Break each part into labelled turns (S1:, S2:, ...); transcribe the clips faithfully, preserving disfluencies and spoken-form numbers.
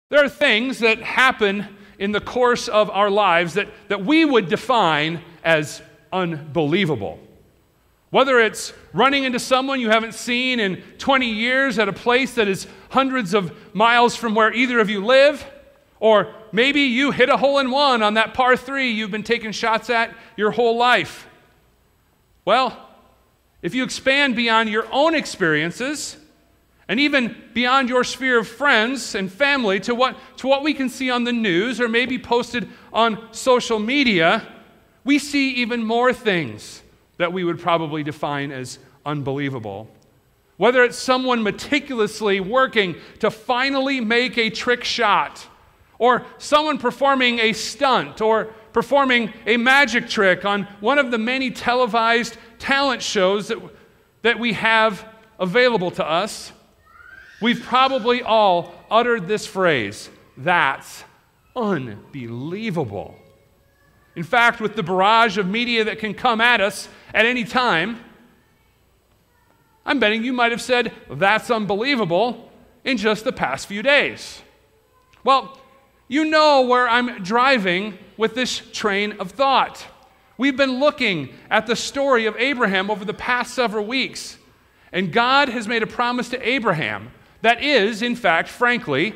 S1: There are things that happen in the course of our lives that, that we would define as unbelievable. Whether it's running into someone you haven't seen in twenty years at a place that is hundreds of miles from where either of you live, or maybe you hit a hole-in-one on that par three you've been taking shots at your whole life. Well, if you expand beyond your own experiences, and even beyond your sphere of friends and family to what, to what we can see on the news or maybe posted on social media, we see even more things that we would probably define as unbelievable. Whether it's someone meticulously working to finally make a trick shot, or someone performing a stunt, or performing a magic trick on one of the many televised talent shows that, that we have available to us, we've probably all uttered this phrase, "That's unbelievable." In fact, with the barrage of media that can come at us at any time, I'm betting you might have said, "That's unbelievable," in just the past few days. Well, you know where I'm driving with this train of thought. We've been looking at the story of Abraham over the past several weeks, and God has made a promise to Abraham that is, in fact, frankly,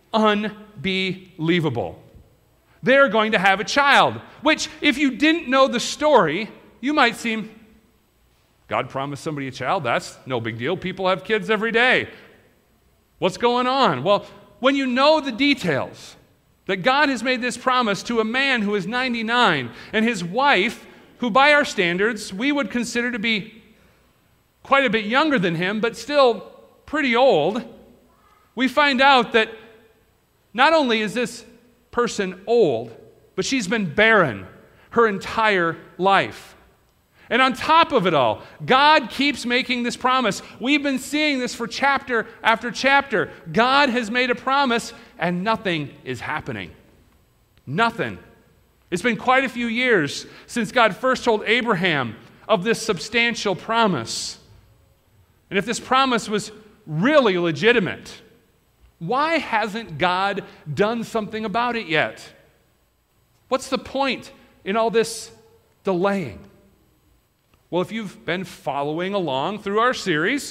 S1: unbelievable. They're going to have a child, which, if you didn't know the story, you might seem, God promised somebody a child? That's no big deal. People have kids every day. What's going on? Well, when you know the details, that God has made this promise to a man who is ninety-nine, and his wife, who by our standards, we would consider to be quite a bit younger than him, but still pretty old, we find out that not only is this person old, but she's been barren her entire life. And on top of it all, God keeps making this promise. We've been seeing this for chapter after chapter. God has made a promise, and nothing is happening. Nothing. It's been quite a few years since God first told Abraham of this substantial promise. And if this promise was really legitimate, why hasn't God done something about it yet? What's the point in all this delaying? Well, if you've been following along through our series,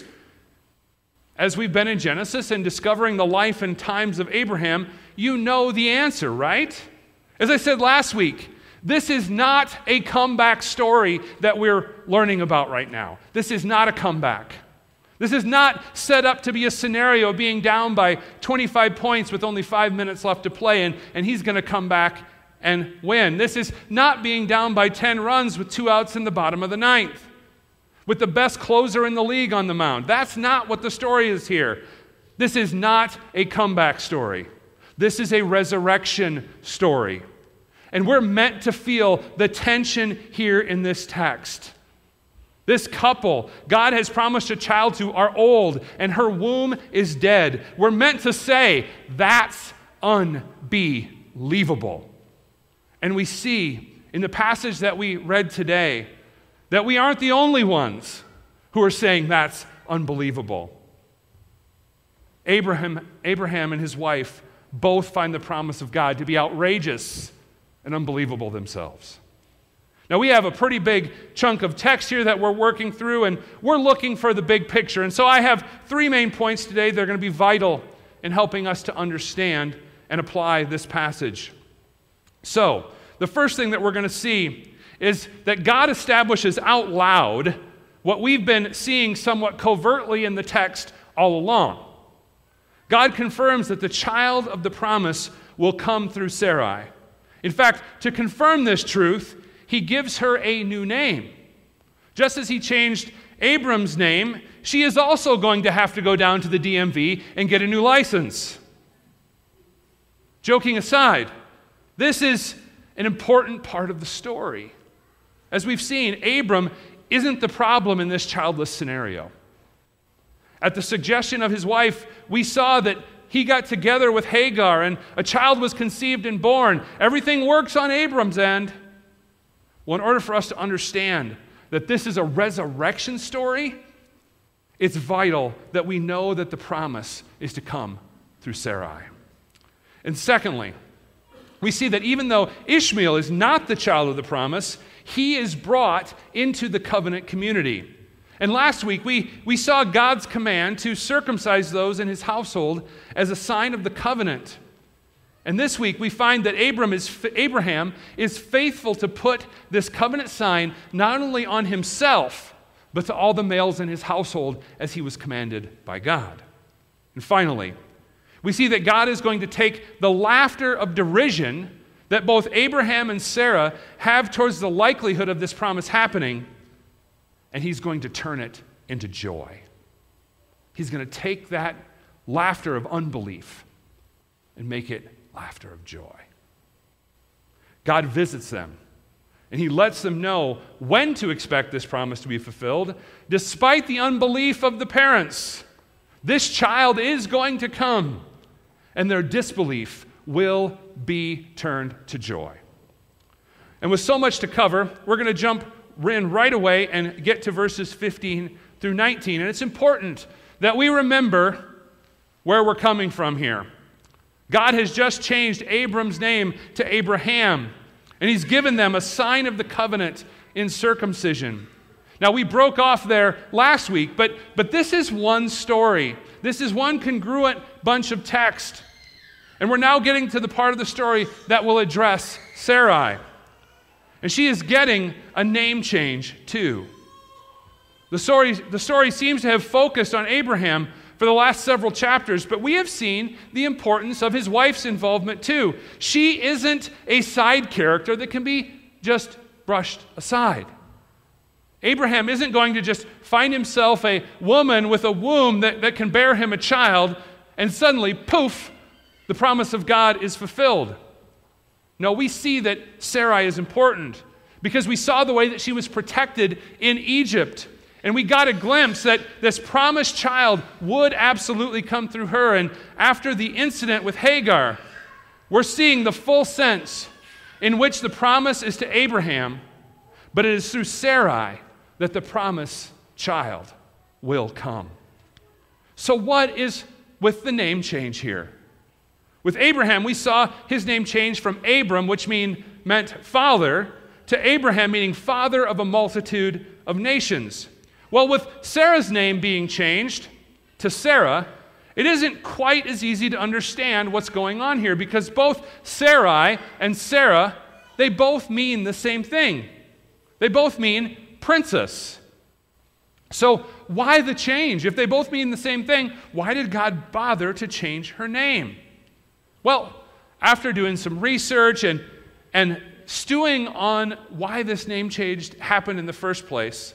S1: as we've been in Genesis and discovering the life and times of Abraham, you know the answer, right? As I said last week, this is not a comeback story that we're learning about right now. This is not a comeback. This is not set up to be a scenario of being down by twenty-five points with only five minutes left to play, and, and he's going to come back and win. This is not being down by ten runs with two outs in the bottom of the ninth, with the best closer in the league on the mound. That's not what the story is here. This is not a comeback story. This is a resurrection story. And we're meant to feel the tension here in this text. This couple, God has promised a child to, are old, and her womb is dead. We're meant to say, that's unbelievable. And we see in the passage that we read today that we aren't the only ones who are saying that's unbelievable. Abraham, Abraham and his wife both find the promise of God to be outrageous and unbelievable themselves. Now, we have a pretty big chunk of text here that we're working through, and we're looking for the big picture. And so I have three main points today that are going to be vital in helping us to understand and apply this passage. So, the first thing that we're going to see is that God establishes out loud what we've been seeing somewhat covertly in the text all along. God confirms that the child of the promise will come through Sarai. In fact, to confirm this truth, he gives her a new name. Just as he changed Abram's name, she is also going to have to go down to the D M V and get a new license. Joking aside, this is an important part of the story. As we've seen, Abram isn't the problem in this childless scenario. At the suggestion of his wife, we saw that he got together with Hagar and a child was conceived and born. Everything works on Abram's end. Well, in order for us to understand that this is a resurrection story, it's vital that we know that the promise is to come through Sarai. And secondly, we see that even though Ishmael is not the child of the promise, he is brought into the covenant community. And last week, we, we saw God's command to circumcise those in his household as a sign of the covenant. And this week, we find that Abram is, Abraham is faithful to put this covenant sign not only on himself, but to all the males in his household as he was commanded by God. And finally, we see that God is going to take the laughter of derision that both Abraham and Sarah have towards the likelihood of this promise happening, and he's going to turn it into joy. He's going to take that laughter of unbelief and make it laughter of joy. God visits them, and he lets them know when to expect this promise to be fulfilled, despite the unbelief of the parents. This child is going to come, and their disbelief will be turned to joy. And with so much to cover, we're going to jump in right away and get to verses fifteen through nineteen. And it's important that we remember where we're coming from here. God has just changed Abram's name to Abraham, and he's given them a sign of the covenant in circumcision. Now, we broke off there last week, but, but this is one story. This is one congruent bunch of text. And we're now getting to the part of the story that will address Sarai. And she is getting a name change too. The story, the story seems to have focused on Abraham for the last several chapters, but we have seen the importance of his wife's involvement too. She isn't a side character that can be just brushed aside. Abraham isn't going to just find himself a woman with a womb that, that can bear him a child, and suddenly, poof, the promise of God is fulfilled. No, we see that Sarai is important because we saw the way that she was protected in Egypt. And we got a glimpse that this promised child would absolutely come through her. And after the incident with Hagar, we're seeing the full sense in which the promise is to Abraham, but it is through Sarai that the promised child will come. So what is with the name change here? With Abraham, we saw his name change from Abram, which mean, meant father, to Abraham, meaning father of a multitude of nations. Well, with Sarah's name being changed to Sarah, it isn't quite as easy to understand what's going on here because both Sarai and Sarah, they both mean the same thing. They both mean princess. So why the change? If they both mean the same thing, why did God bother to change her name? Well, after doing some research and, and stewing on why this name change happened in the first place,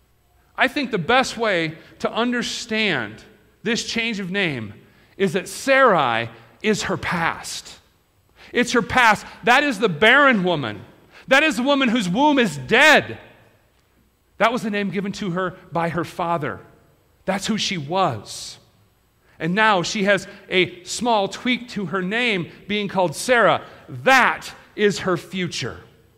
S1: I think the best way to understand this change of name is that Sarai is her past. It's her past. That is the barren woman. That is the woman whose womb is dead. That was the name given to her by her father. That's who she was. And now she has a small tweak to her name being called Sarah. That is her future.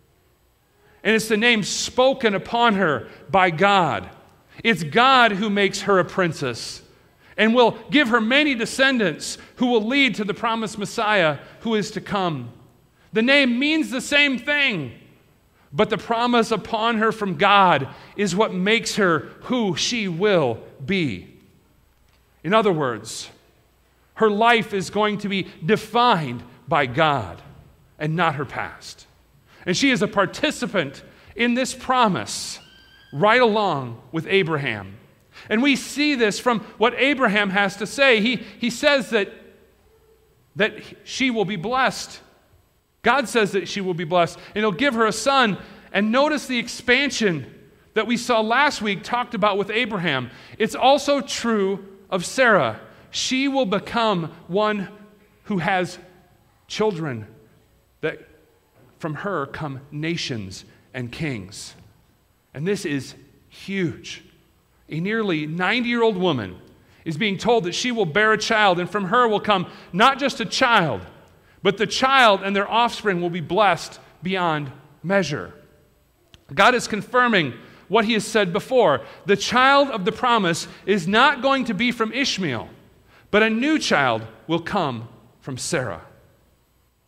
S1: And it's the name spoken upon her by God. It's God who makes her a princess and will give her many descendants who will lead to the promised Messiah who is to come. The name means the same thing, but the promise upon her from God is what makes her who she will be. In other words, her life is going to be defined by God and not her past. And she is a participant in this promise right along with Abraham. And we see this from what Abraham has to say. He, he says that, that she will be blessed. God says that she will be blessed, and he'll give her a son. And notice the expansion that we saw last week talked about with Abraham. It's also true of Sarah. She will become one who has children, that from her come nations and kings. And this is huge. A nearly ninety-year-old woman is being told that she will bear a child, and from her will come not just a child, but the child and their offspring will be blessed beyond measure. God is confirming what he has said before. The child of the promise is not going to be from Ishmael, but a new child will come from Sarah.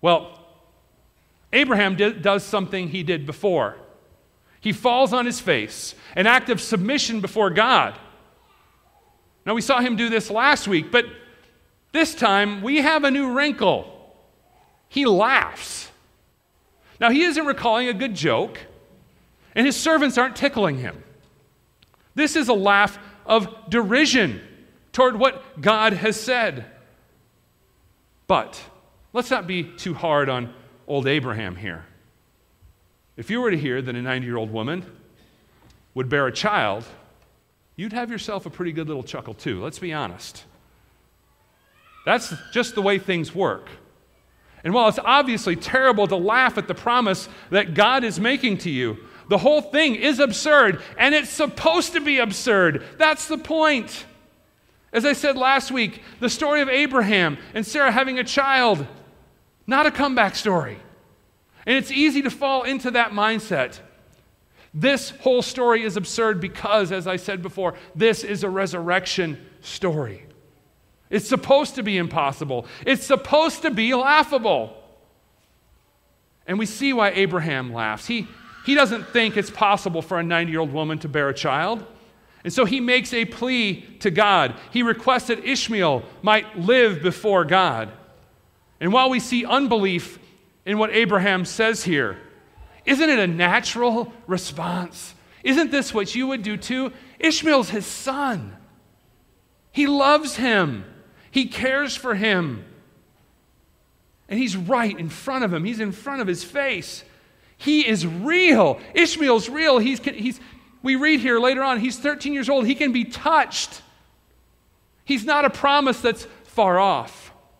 S1: Well, Abraham did, does something he did before. He falls on his face, an act of submission before God. Now, we saw him do this last week, but this time we have a new wrinkle. He laughs. Now, he isn't recalling a good joke, and his servants aren't tickling him. This is a laugh of derision toward what God has said. But let's not be too hard on old Abraham here. If you were to hear that a ninety-year-old woman would bear a child, you'd have yourself a pretty good little chuckle too. Let's be honest. That's just the way things work. And while it's obviously terrible to laugh at the promise that God is making to you, the whole thing is absurd, and it's supposed to be absurd. That's the point. As I said last week, the story of Abraham and Sarah having a child, not a comeback story. And it's easy to fall into that mindset. This whole story is absurd because, as I said before, this is a resurrection story. It's supposed to be impossible. It's supposed to be laughable. And we see why Abraham laughs. He, he doesn't think it's possible for a ninety-year-old woman to bear a child. And so he makes a plea to God. He requests that Ishmael might live before God. And while we see unbelief in what Abraham says here, isn't it a natural response? Isn't this what you would do too? Ishmael's his son. He loves him. He cares for him. And he's right in front of him. He's in front of his face. He is real. Ishmael's real. He's, he's, we read here later on, he's thirteen years old. He can be touched. He's not a promise that's far off.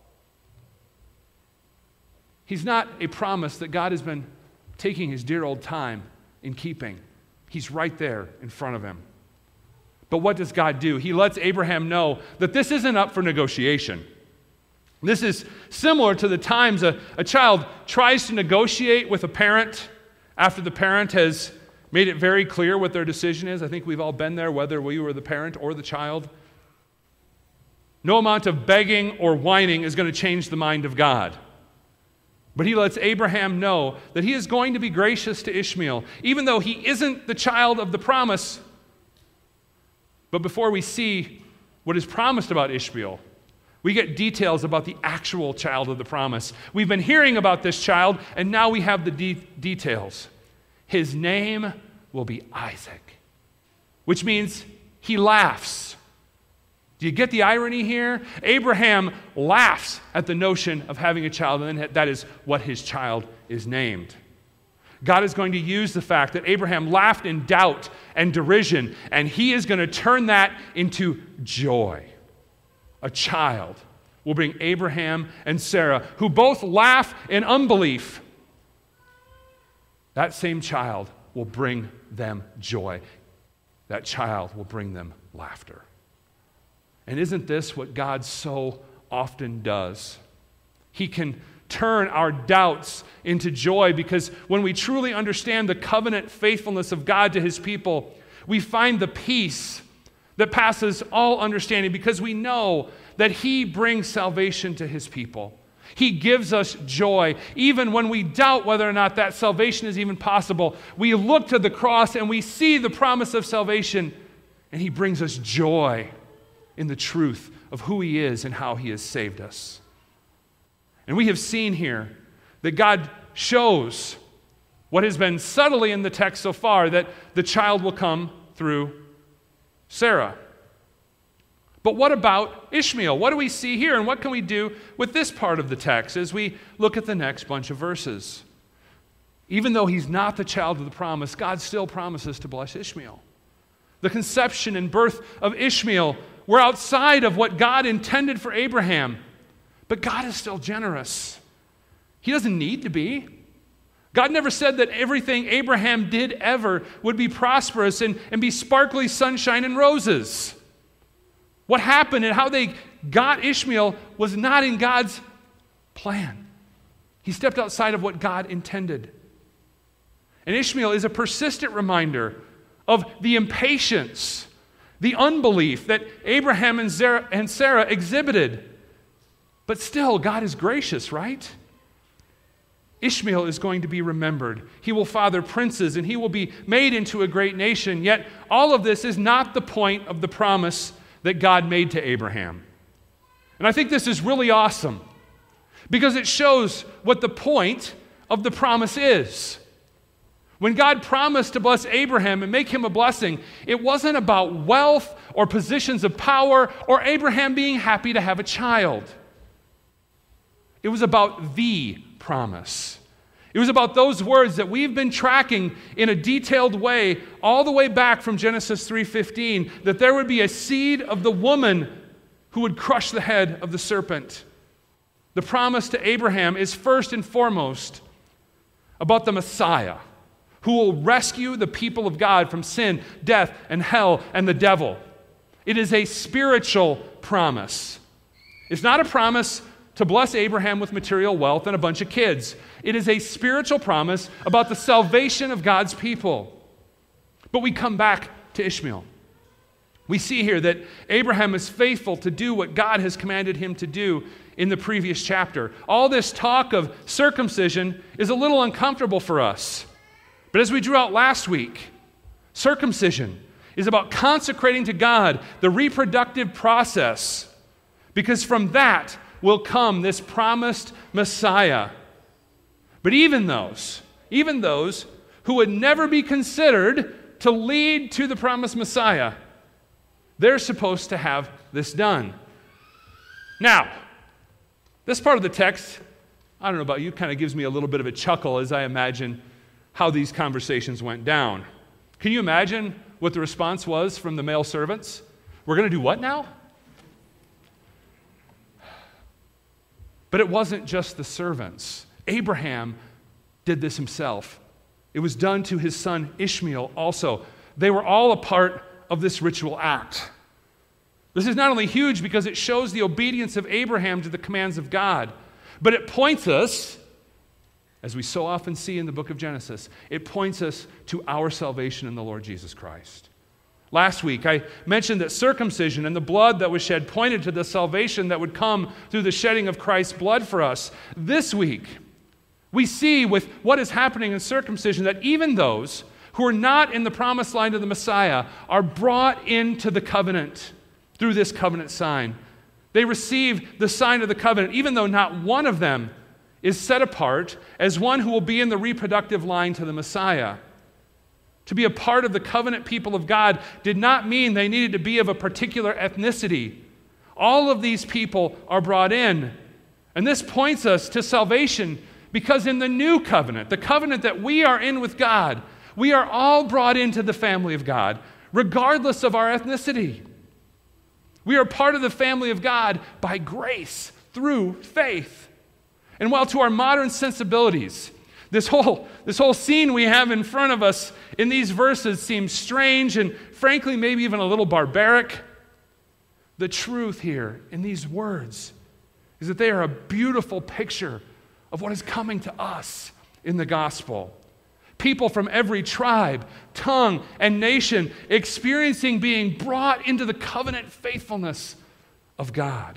S1: He's not a promise that God has been taking his dear old time in keeping. He's right there in front of him. But what does God do? He lets Abraham know that this isn't up for negotiation. This is similar to the times a, a child tries to negotiate with a parent after the parent has made it very clear what their decision is. I think we've all been there, whether we were the parent or the child. No amount of begging or whining is going to change the mind of God. But he lets Abraham know that he is going to be gracious to Ishmael, even though he isn't the child of the promise. But before we see what is promised about Ishmael, we get details about the actual child of the promise. We've been hearing about this child, and now we have the de- details. His name will be Isaac, which means he laughs. Do you get the irony here? Abraham laughs at the notion of having a child, and then that is what his child is named. God is going to use the fact that Abraham laughed in doubt and derision, and he is going to turn that into joy. A child will bring Abraham and Sarah, who both laugh in unbelief. That same child will bring them joy. That child will bring them laughter. And isn't this what God so often does? He can turn our doubts into joy, because when we truly understand the covenant faithfulness of God to his people, we find the peace that passes all understanding, because we know that he brings salvation to his people. He gives us joy. Even when we doubt whether or not that salvation is even possible, we look to the cross and we see the promise of salvation, and he brings us joy in the truth of who he is and how he has saved us. And we have seen here that God shows what has been subtly in the text so far, that the child will come through Sarah. But what about Ishmael? What do we see here, and what can we do with this part of the text as we look at the next bunch of verses? Even though he's not the child of the promise, God still promises to bless Ishmael. The conception and birth of Ishmael were outside of what God intended for Abraham. But God is still generous. He doesn't need to be. God never said that everything Abraham did ever would be prosperous and, and be sparkly sunshine and roses. What happened and how they got Ishmael was not in God's plan. He stepped outside of what God intended. And Ishmael is a persistent reminder of the impatience, the unbelief that Abraham and Sarah exhibited. But still, God is gracious, right? Ishmael is going to be remembered. He will father princes, and he will be made into a great nation. Yet all of this is not the point of the promise that God made to Abraham. And I think this is really awesome because it shows what the point of the promise is. When God promised to bless Abraham and make him a blessing, it wasn't about wealth or positions of power or Abraham being happy to have a child. It was about the promise. It was about those words that we've been tracking in a detailed way all the way back from Genesis three fifteen, that there would be a seed of the woman who would crush the head of the serpent. The promise to Abraham is first and foremost about the Messiah, who will rescue the people of God from sin, death, and hell, and the devil. It is a spiritual promise. It's not a promise to bless Abraham with material wealth and a bunch of kids. It is a spiritual promise about the salvation of God's people. But we come back to Ishmael. We see here that Abraham is faithful to do what God has commanded him to do in the previous chapter. All this talk of circumcision is a little uncomfortable for us. But as we drew out last week, circumcision is about consecrating to God the reproductive process, because from that will come this promised Messiah. But even those, even those who would never be considered to lead to the promised Messiah, they're supposed to have this done. Now, this part of the text, I don't know about you, kind of gives me a little bit of a chuckle as I imagine how these conversations went down. Can you imagine what the response was from the male servants? We're going to do what now? But it wasn't just the servants. Abraham did this himself. It was done to his son Ishmael also. They were all a part of this ritual act. This is not only huge because it shows the obedience of Abraham to the commands of God, but it points us, as we so often see in the book of Genesis, it points us to our salvation in the Lord Jesus Christ. Last week, I mentioned that circumcision and the blood that was shed pointed to the salvation that would come through the shedding of Christ's blood for us. This week, we see with what is happening in circumcision that even those who are not in the promised line of the Messiah are brought into the covenant through this covenant sign. They receive the sign of the covenant, even though not one of them is set apart as one who will be in the reproductive line to the Messiah. To be a part of the covenant people of God did not mean they needed to be of a particular ethnicity. All of these people are brought in. And this points us to salvation because in the new covenant, the covenant that we are in with God, we are all brought into the family of God, regardless of our ethnicity. We are part of the family of God by grace, through faith. And while to our modern sensibilities, This whole, this whole scene we have in front of us in these verses seems strange and frankly maybe even a little barbaric, the truth here in these words is that they are a beautiful picture of what is coming to us in the gospel. People from every tribe, tongue, and nation experiencing being brought into the covenant faithfulness of God.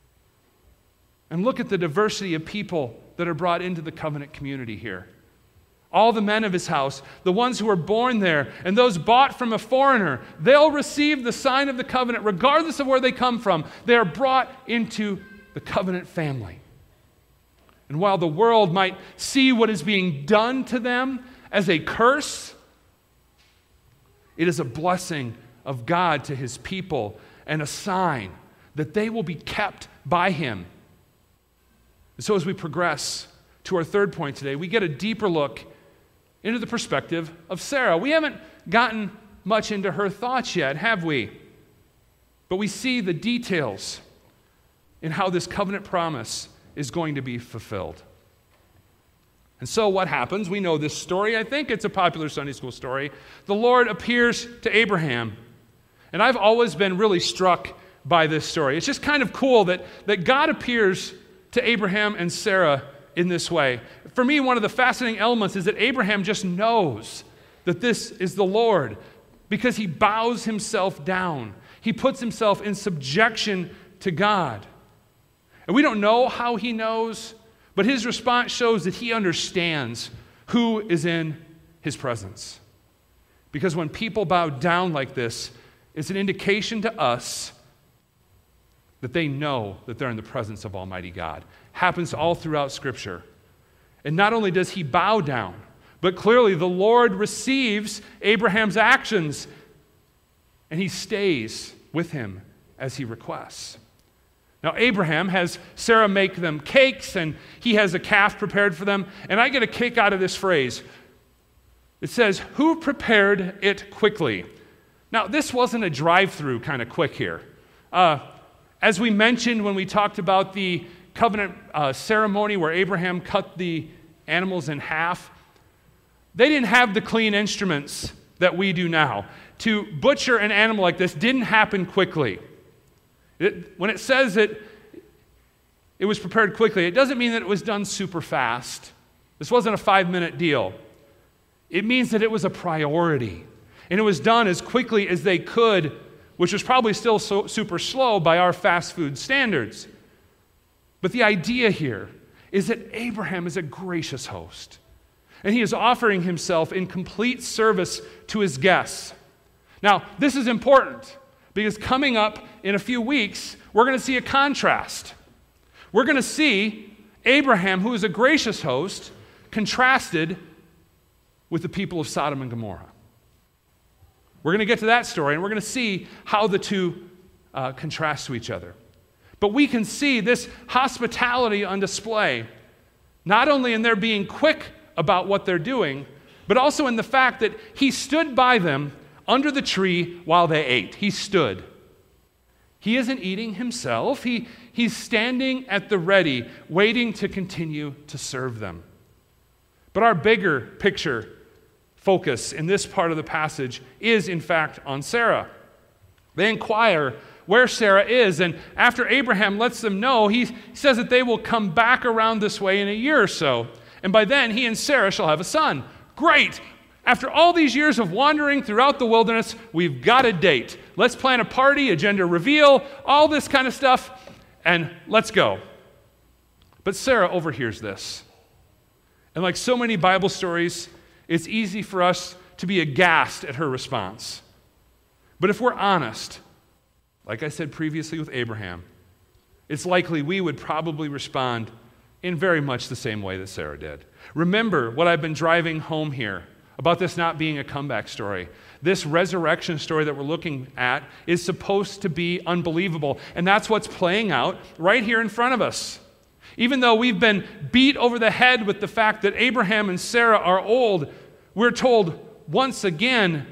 S1: And look at the diversity of people that are brought into the covenant community here. All the men of his house, the ones who were born there, and those bought from a foreigner, they'll receive the sign of the covenant regardless of where they come from. They are brought into the covenant family. And while the world might see what is being done to them as a curse, it is a blessing of God to his people and a sign that they will be kept by him. And so as we progress to our third point today, we get a deeper look into the perspective of Sarah. We haven't gotten much into her thoughts yet, have we? But we see the details in how this covenant promise is going to be fulfilled. And so what happens? We know this story. I think it's a popular Sunday school story. The Lord appears to Abraham. And I've always been really struck by this story. It's just kind of cool that, that God appears to Abraham and Sarah in this way. For me, one of the fascinating elements is that Abraham just knows that this is the Lord because he bows himself down. He puts himself in subjection to God. And we don't know how he knows, But his response shows that he understands who is in his presence. Because when people bow down like this, it's an indication to us that they know that they're in the presence of Almighty God. Happens all throughout Scripture. And not only does he bow down, but clearly the Lord receives Abraham's actions, and he stays with him as he requests. Now, Abraham has Sarah make them cakes, and he has a calf prepared for them. And I get a kick out of this phrase. It says, "Who prepared it quickly?" Now, this wasn't a drive-through kind of quick here. Uh, as we mentioned when we talked about the covenant uh, ceremony where Abraham cut the animals in half, they didn't have the clean instruments that we do now. To butcher an animal like this didn't happen quickly. It, when it says that it was prepared quickly, it doesn't mean that it was done super fast. This wasn't a five-minute deal. It means that it was a priority. And it was done as quickly as they could, which was probably still so, super slow by our fast food standards. But the idea here is that Abraham is a gracious host, and he is offering himself in complete service to his guests. Now, this is important because coming up in a few weeks, we're going to see a contrast. We're going to see Abraham, who is a gracious host, contrasted with the people of Sodom and Gomorrah. We're going to get to that story, and we're going to see how the two uh, contrast to each other. But we can see this hospitality on display, not only in their being quick about what they're doing, but also in the fact that he stood by them under the tree while they ate. He stood. He isn't eating himself. He, he's standing at the ready, waiting to continue to serve them. But our bigger picture focus in this part of the passage is, in fact, on Sarah. They inquire where Sarah is, and after Abraham lets them know, he says that they will come back around this way in a year or so, and by then he and Sarah shall have a son. Great! After all these years of wandering throughout the wilderness, we've got a date. Let's plan a party, a gender reveal, all this kind of stuff, and let's go. But Sarah overhears this. And like so many Bible stories, it's easy for us to be aghast at her response. But if we're honest, like I said previously with Abraham, it's likely we would probably respond in very much the same way that Sarah did. Remember what I've been driving home here about this not being a comeback story. This resurrection story that we're looking at is supposed to be unbelievable, and that's what's playing out right here in front of us. Even though we've been beat over the head with the fact that Abraham and Sarah are old, we're told once again,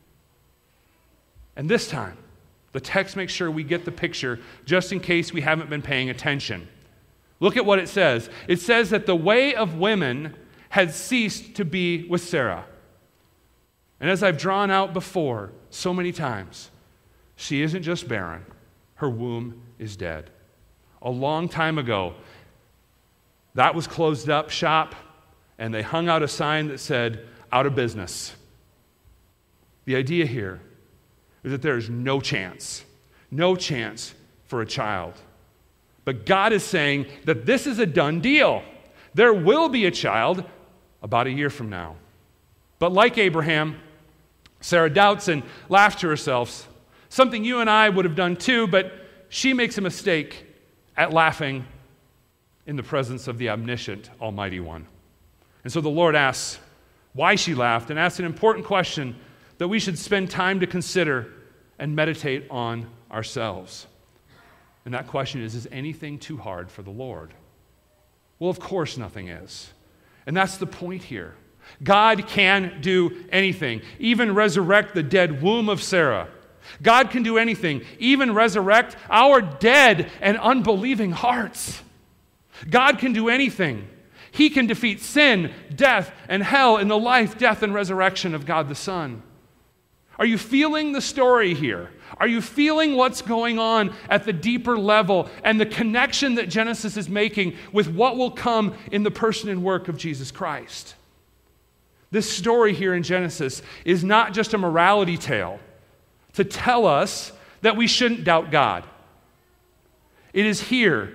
S1: and this time, the text makes sure we get the picture just in case we haven't been paying attention. Look at what it says. It says that the way of women had ceased to be with Sarah. And as I've drawn out before so many times, she isn't just barren, her womb is dead. A long time ago, that was closed up shop, and they hung out a sign that said, out of business. The idea here is that there's no chance, no chance for a child. But God is saying that this is a done deal. There will be a child about a year from now. But like Abraham, Sarah doubts and laughs to herself, something you and I would have done too, but she makes a mistake at laughing in the presence of the omniscient Almighty One. And so the Lord asks why she laughed and asks an important question that we should spend time to consider and meditate on ourselves. And that question is, is anything too hard for the Lord? Well, of course nothing is. And that's the point here. God can do anything, even resurrect the dead womb of Sarah. God can do anything, even resurrect our dead and unbelieving hearts. God can do anything. He can defeat sin, death, and hell in the life, death, and resurrection of God the Son. Are you feeling the story here? Are you feeling what's going on at the deeper level and the connection that Genesis is making with what will come in the person and work of Jesus Christ? This story here in Genesis is not just a morality tale to tell us that we shouldn't doubt God. It is here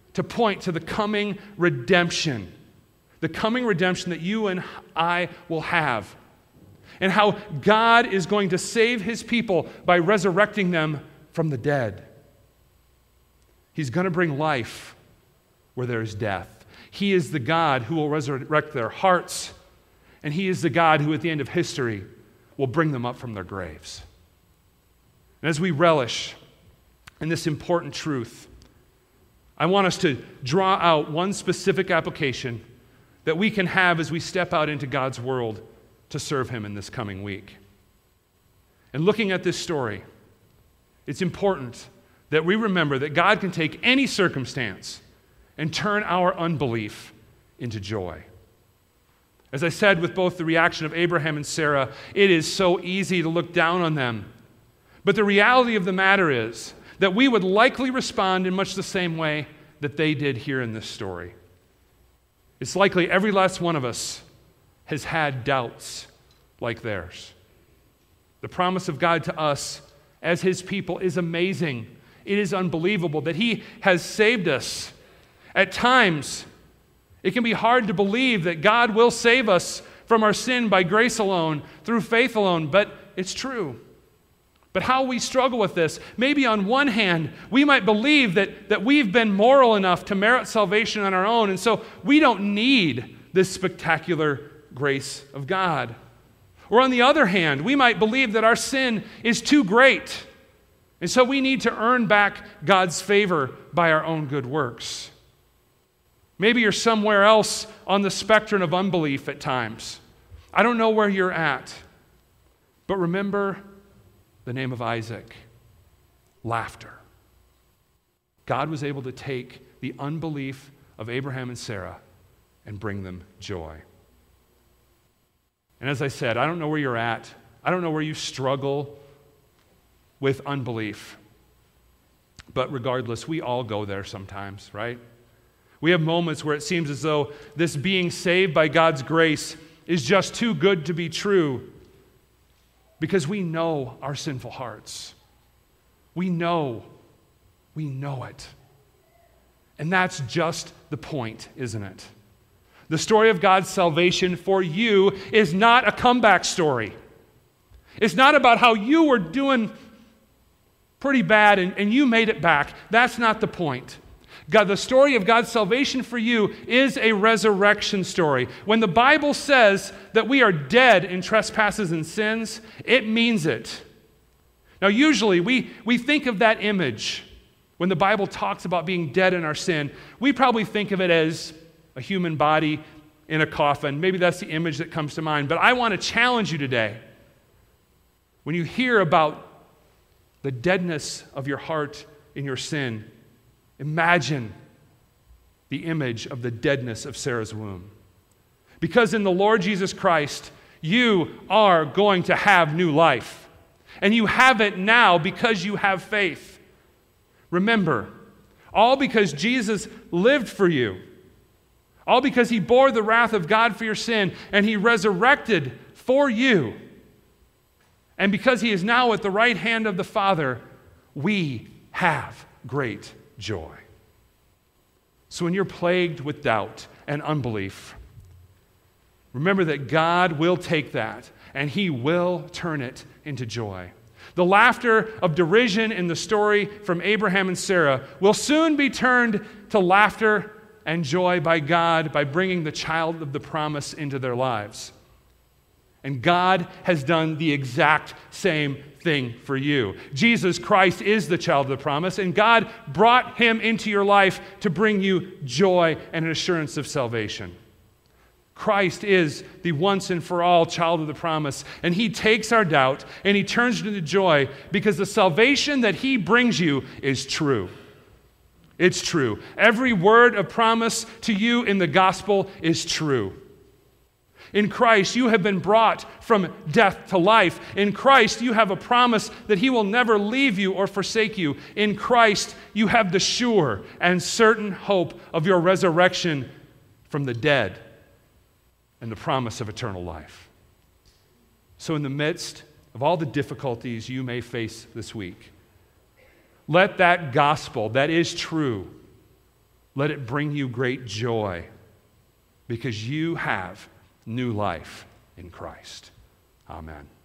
S1: to point to the coming redemption, the coming redemption that you and I will have, and how God is going to save his people by resurrecting them from the dead. He's going to bring life where there is death. He is the God who will resurrect their hearts, and he is the God who at the end of history will bring them up from their graves. And as we relish in this important truth, I want us to draw out one specific application that we can have as we step out into God's world to serve him in this coming week. And looking at this story, it's important that we remember that God can take any circumstance and turn our unbelief into joy. As I said with both the reaction of Abraham and Sarah, it is so easy to look down on them. But the reality of the matter is that we would likely respond in much the same way that they did here in this story. It's likely every last one of us has had doubts like theirs. The promise of God to us as his people is amazing. It is unbelievable that he has saved us. At times, it can be hard to believe that God will save us from our sin by grace alone, through faith alone, but it's true. But how we struggle with this, maybe on one hand, we might believe that, that we've been moral enough to merit salvation on our own, and so we don't need this spectacular grace of God. Or on the other hand, we might believe that our sin is too great, and so we need to earn back God's favor by our own good works. Maybe you're somewhere else on the spectrum of unbelief at times. I don't know where you're at, but remember the name of Isaac, laughter. God was able to take the unbelief of Abraham and Sarah and bring them joy. And as I said, I don't know where you're at. I don't know where you struggle with unbelief. But regardless, we all go there sometimes, right? We have moments where it seems as though this being saved by God's grace is just too good to be true because we know our sinful hearts. We know, we know it. And that's just the point, isn't it? The story of God's salvation for you is not a comeback story. It's not about how you were doing pretty bad and, and you made it back. That's not the point. God, the story of God's salvation for you is a resurrection story. When the Bible says that we are dead in trespasses and sins, it means it. Now, usually we, we think of that image when the Bible talks about being dead in our sin. We probably think of it as a human body in a coffin. Maybe that's the image that comes to mind. But I want to challenge you today. When you hear about the deadness of your heart in your sin, imagine the image of the deadness of Sarah's womb. Because in the Lord Jesus Christ, you are going to have new life. And you have it now because you have faith. Remember, all because Jesus lived for you. All because he bore the wrath of God for your sin and he resurrected for you. And because he is now at the right hand of the Father, we have great joy. So when you're plagued with doubt and unbelief, remember that God will take that and he will turn it into joy. The laughter of derision in the story from Abraham and Sarah will soon be turned to laughter and joy by God by bringing the child of the promise into their lives. And God has done the exact same thing for you. Jesus Christ is the child of the promise, and God brought him into your life to bring you joy and an assurance of salvation. Christ is the once and for all child of the promise, and he takes our doubt and he turns it into joy because the salvation that he brings you is true. It's true. Every word of promise to you in the gospel is true. In Christ, you have been brought from death to life. In Christ, you have a promise that he will never leave you or forsake you. In Christ, you have the sure and certain hope of your resurrection from the dead and the promise of eternal life. So in the midst of all the difficulties you may face this week, let that gospel that is true Let it bring you great joy because you have new life in Christ. Amen.